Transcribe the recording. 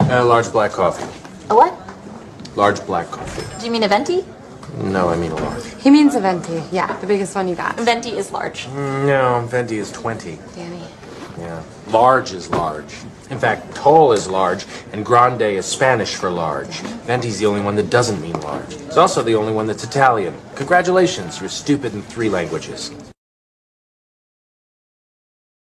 Large black coffee. A what? Large black coffee. Do you mean a venti? No, I mean a large. He means a venti. Yeah, the biggest one you got. Venti is large. No, venti is 20. Danny. Yeah. Large is large. In fact, tall is large, and grande is Spanish for large. Venti's the only one that doesn't mean large. It's also the only one that's Italian. Congratulations, you're stupid in 3 languages.